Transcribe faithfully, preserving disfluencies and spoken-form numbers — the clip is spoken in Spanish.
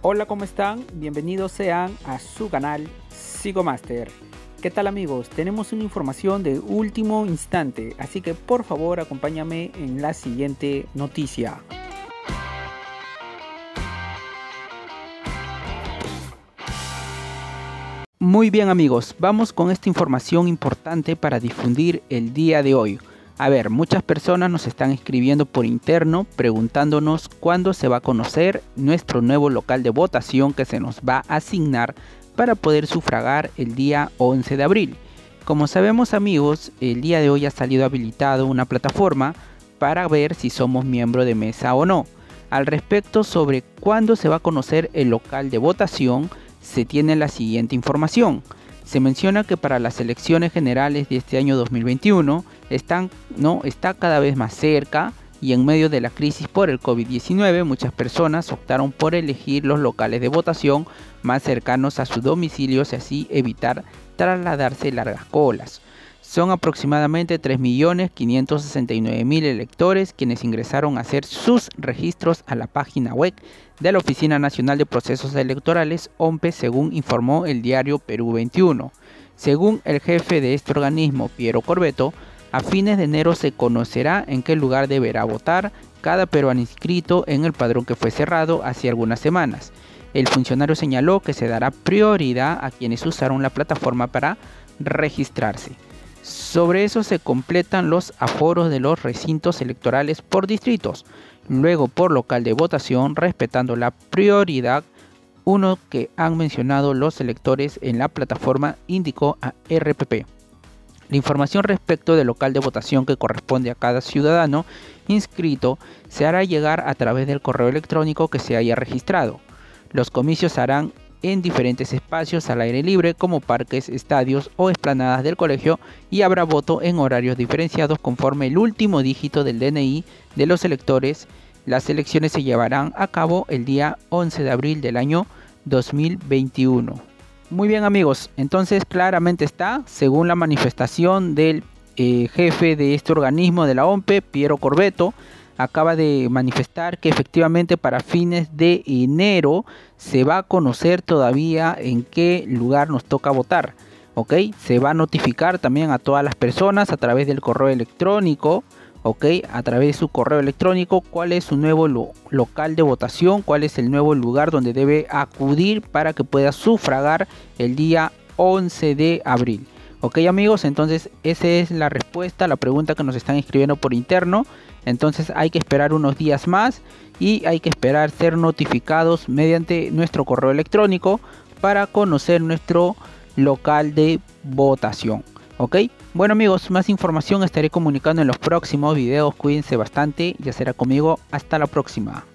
Hola, ¿cómo están? Bienvenidos sean a su canal Psicomaster. ¿Qué tal, amigos? Tenemos una información de último instante, así que por favor acompáñame en la siguiente noticia. Muy bien, amigos, vamos con esta información importante para difundir el día de hoy. A ver, muchas personas nos están escribiendo por interno preguntándonos cuándo se va a conocer nuestro nuevo local de votación que se nos va a asignar para poder sufragar el día once de abril. Como sabemos, amigos, el día de hoy ha salido habilitado una plataforma para ver si somos miembro de mesa o no. Al respecto sobre cuándo se va a conocer el local de votación, se tiene la siguiente información. Se menciona que para las elecciones generales de este año dos mil veintiuno están, no, está cada vez más cerca, y en medio de la crisis por el COVID diecinueve muchas personas optaron por elegir los locales de votación más cercanos a su domicilio y así evitar trasladarse largas colas. Son aproximadamente tres millones quinientos sesenta y nueve mil electores quienes ingresaron a hacer sus registros a la página web de la Oficina Nacional de Procesos Electorales, O M P E, según informó el diario Perú veintiuno. Según el jefe de este organismo, Piero Corbeto, a fines de enero se conocerá en qué lugar deberá votar cada peruano inscrito en el padrón que fue cerrado hace algunas semanas. El funcionario señaló que se dará prioridad a quienes usaron la plataforma para registrarse. Sobre eso se completan los aforos de los recintos electorales por distritos, luego por local de votación, respetando la prioridad uno que han mencionado los electores en la plataforma, indicó a R P P. La información respecto del local de votación que corresponde a cada ciudadano inscrito se hará llegar a través del correo electrónico que se haya registrado. Los comicios se harán en diferentes espacios al aire libre como parques, estadios o explanadas del colegio, y habrá voto en horarios diferenciados conforme el último dígito del D N I de los electores. Las elecciones se llevarán a cabo el día once de abril del año dos mil veintiuno. Muy bien, amigos, entonces claramente está, según la manifestación del eh, jefe de este organismo de la O M P E, Piero Corbeto, acaba de manifestar que efectivamente para fines de enero se va a conocer todavía en qué lugar nos toca votar. ¿Ok? Se va a notificar también a todas las personas a través del correo electrónico, ¿ok? A través de su correo electrónico, cuál es su nuevo lo local de votación, cuál es el nuevo lugar donde debe acudir para que pueda sufragar el día once de abril. Ok, amigos, entonces esa es la respuesta a la pregunta que nos están escribiendo por interno. Entonces hay que esperar unos días más y hay que esperar ser notificados mediante nuestro correo electrónico para conocer nuestro local de votación. Ok, bueno, amigos, más información estaré comunicando en los próximos videos. Cuídense bastante, ya será conmigo. Hasta la próxima.